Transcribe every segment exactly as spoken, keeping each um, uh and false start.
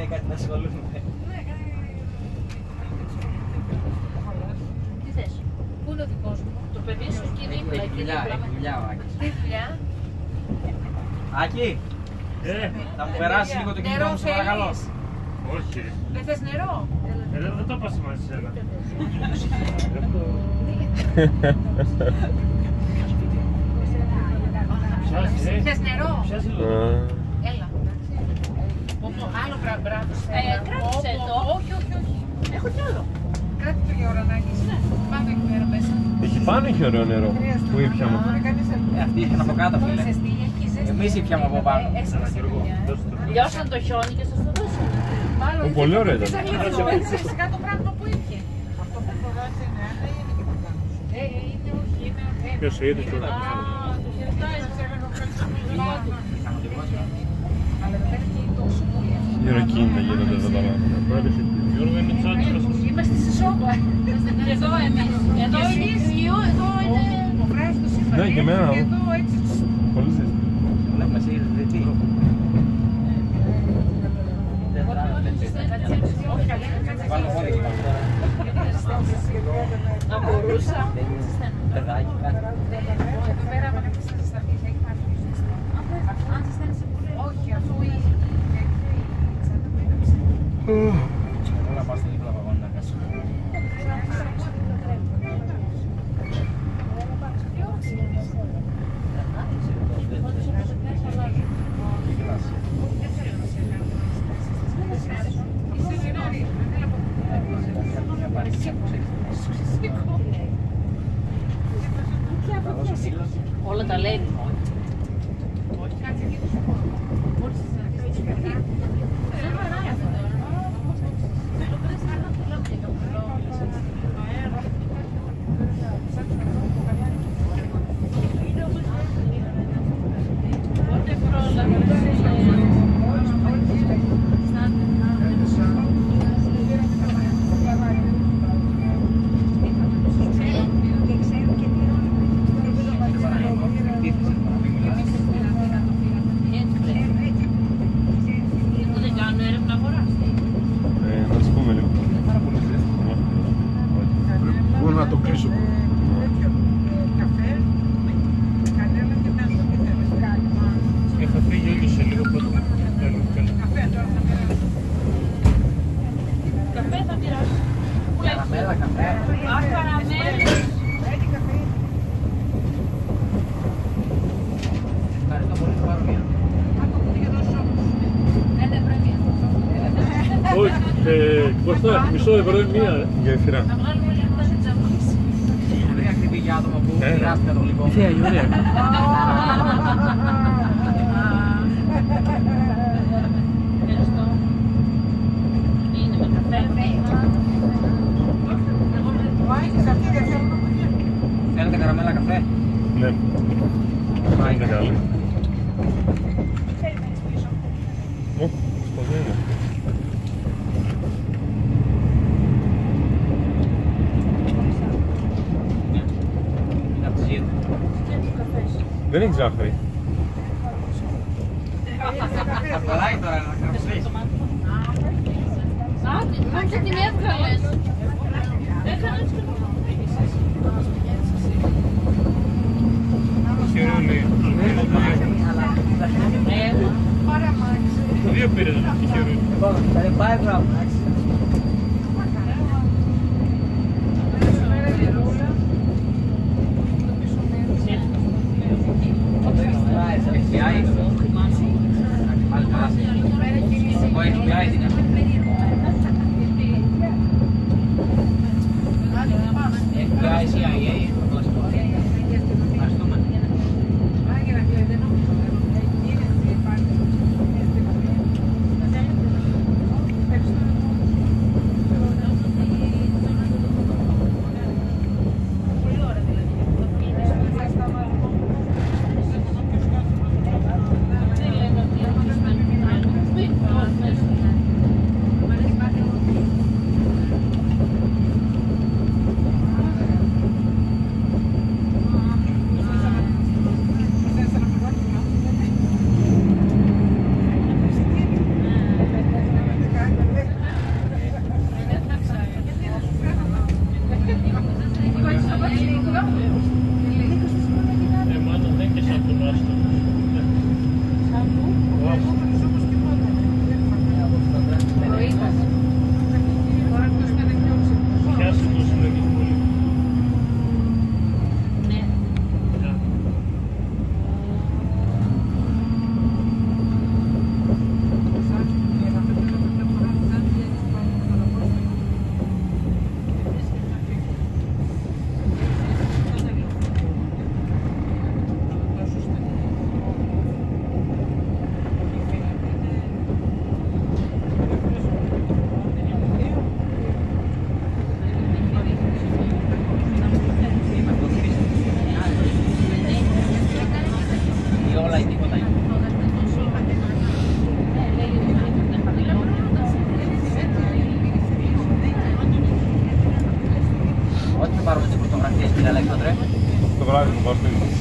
κάτι να ασχολούμαι. Τι θες, πού είναι ο δικός μου, το παιδί σου εκεί δίπλα, εκεί δίπλα. Έχει δουλειά ο Άκης. Τι δουλειά? Άκη, θα μου περάσει λίγο το κινητό μου, σε παρακαλώ. Όχι. Δεν θες νερό? Ε, δεν το πας μαζί σένα. Θες νερό? Έλα. Άλλο μπράβο. Κράτησε το. Όχι, όχι, όχι. Έχω κι άλλο. Κράτη το για ουρανάκι. Πάμε εκεί πέρα μέσα. Εκεί πάνω έχει ωραίο νερό που ήπιαμε. Αυτή ήρθαν από κάτω, φίλε. Εμείς ήπιαμε από πάνω. Λιώσαν το χιόνι και σας το δώσανε. Πολύ ωραίο ήταν. Σιγά το πράγμα που είχε. Αυτό που φοράς είναι ένα ή είναι και το πάνω σου? Ε, είναι όχι, είναι... Ποιος είδε τώρα? Α, το χειριστάει. Αλλά δεν έχει τόσο πολύ. Γεροκίνητα γίνονται εδώ τα πράγματα. Είμαστε στη Σόβα. Εδώ εμείς. Εδώ εμείς. Εδώ είναι... Ο Βράζος το σύμφωνο. Ναι, και εμένα. Και εδώ έτσι. Πολύ ζεστή. Βλέπουμε σε είδες τι. Βάλω χώρια και πάνω. Να μπορούσα. Παιδάκι κάτι. Εδώ πέρα άμα να σας ζεσταθείς, έχει πάρει το ζεστή. Αν ζεστάνεις σε πολύ. Όχι, αφού είχε Όλα πάω στην δίπλα βαγόνι να κάτσω. Όλα τα λέει. Κοστά, μισό ευρώ είναι μία. Για ευθυρά. Να βγάλουμε λίγο τα τσαμπούκες. Ωραία ακριβή για άτομα που μοιράστηκα το γλυκό. Θεία, ωραία. Ευχαριστώ. Είναι με καφέ. Θέλετε καραμέλα καφέ? Ναι. Είναι καλό. Ω, σπασμένο. Δεν έχει ζάχαρη. Θα κολλάει τώρα να καραμελίσεις. Άντε, άντε την έβγαλες. Έκανες και... Δύο πήρες να τυχερούν. Λοιπόν, θα είναι πάει πράγμα.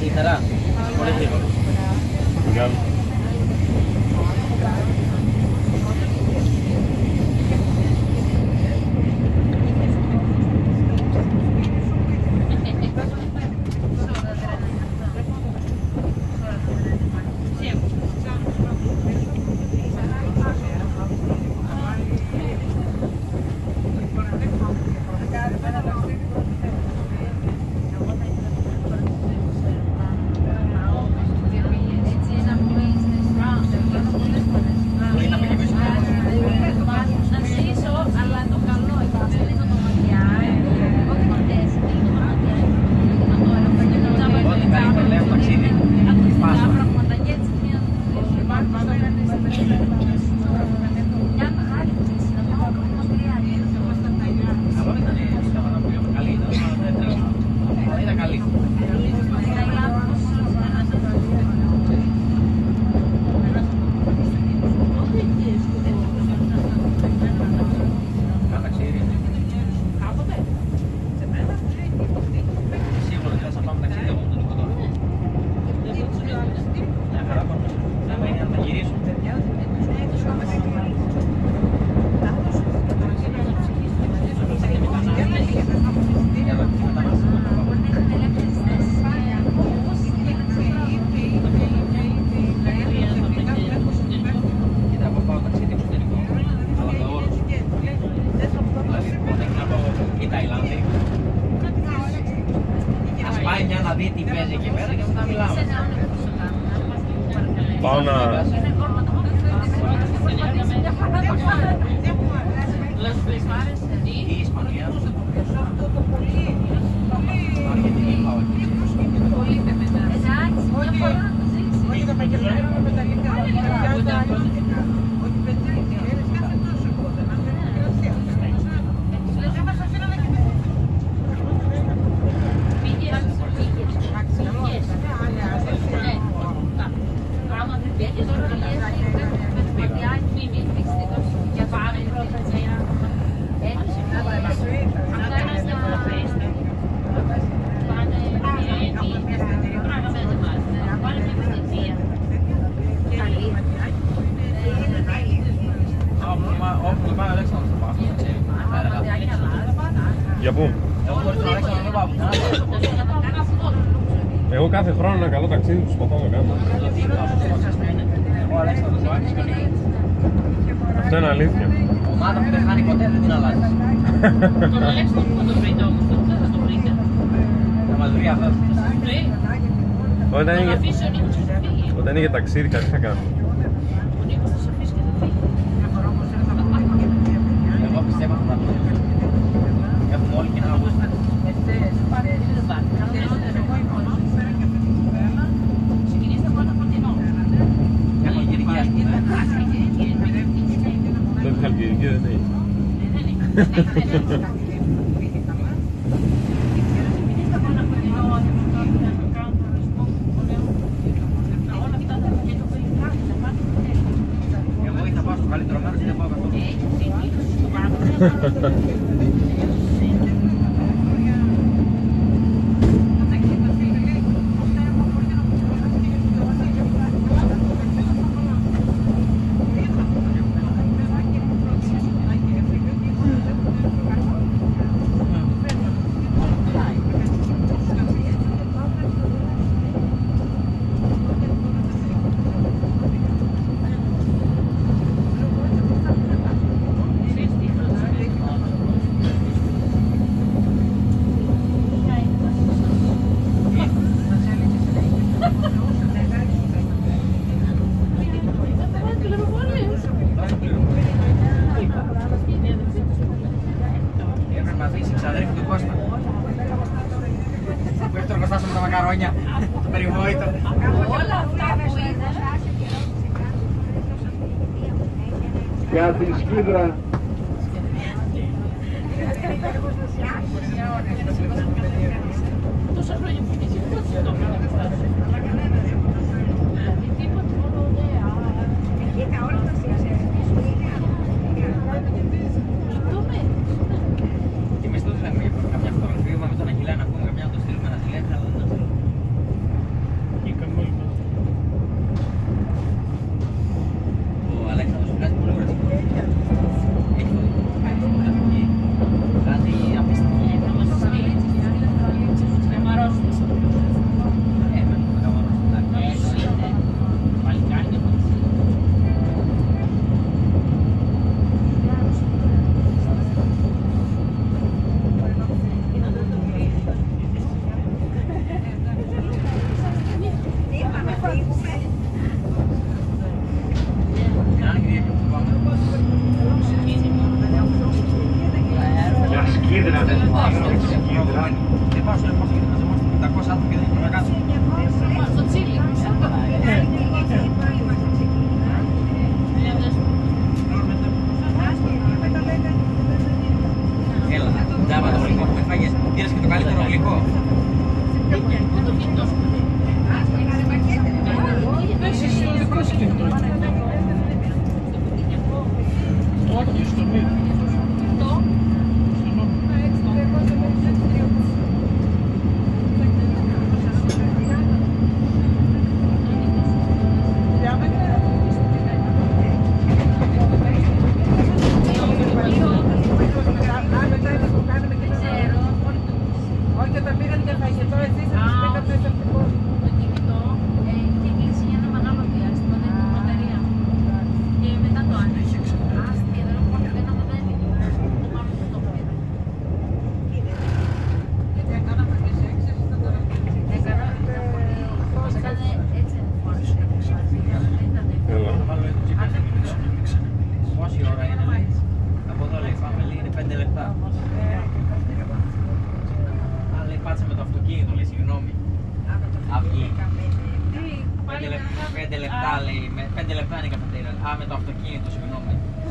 Σύνερα. Πολύ γρήγορο. Μεγάλο. Πάω να... Για πού? Εγώ κάθε χρόνο ένα καλό ταξίδι που σπαθώ να κάνω. Αυτό είναι αλήθεια. Ομάδα που δεν χάνει ποτέ δεν την αλλάζει. Τον Αλέξανδρο που το βρείτε όμως, δεν θα το βρείτε. Θα μας βρει αυτό. Όταν Τον είναι, αφήσει ο Νίκος και θα φύγει. όταν είναι για ταξίδι, κάτι θα κάνω. Ο Νίκος θα σε αφήσει και θα φύγει. Εγώ πιστεύω ότι θα το βρει. Έχουμε όλοι κοινά αγώνα. Ξεκινήστε από ένα φωτεινό. Έχω γυρική ας πούμε. Δεν χαλκιδική δεν έχει. Εγώ ήθελα πάω στο καλύτερο μέρος και δεν πάω καθόλου. Έπρεπε να αφήσει ξαδέρφη του Κώστα. Που έχει τον Κωστάσο με τα μακαρόνια. Το περιβόητο. Όλα αυτά που είδα. Για την Σκύδρα. Τόσα χρόνια που πήγε, πώς το έκανα αυτά. Τίποτε, μόνο ωραία. Και εμείς τότε λέμε για καμιά φωτογραφία με τον Αγγελέα να πούμε καμιά να το στείλουμε να τη λέμε, αλλά δεν το στείλουμε. δηλαδή. Δεν πάω στο λεπτό γιατί μαζεμόμαστε πεντακόσια άτομα και δεν έχουμε να κάτσουμε. Στο τσίλι. Έλα, τζάμπα το γλυκό που έφαγες. Πήρες και το καλύτερο γλυκό. Πες εσύ ο δικός κινητό. Όχι, στο μήνυμα. Όχι, όταν πήγαν για φαγητό, εσείς θα τους πήγατε στο χτυπώ. Το κινητό είχε κλείσει για ένα μεγάλο διάστημα, δεν είχε μπαταρία. Και μετά το άνοιξε. Και δεν έχω πάρει δεν αναδένει. Το πάνω που το πήρα. Γιατί έκαναμε και σε έξι, εσείς θα το ρωτήσετε. Έκανα πολύ. Ήταν έτσι φορές. Έλα. Πόση ώρα είναι, λέει. Από εδώ λέει, πάμε λέει, είναι πέντε λεπτά. Α, λέει, πάτσε με το αυτοκίνητο, λέει, συγγνώμη. Αυγή. Πέντε λεπτά, λέει, με πέντε λεπτά είναι η καφετέρια. Α, με το αυτοκίνητο, συγγνώμη.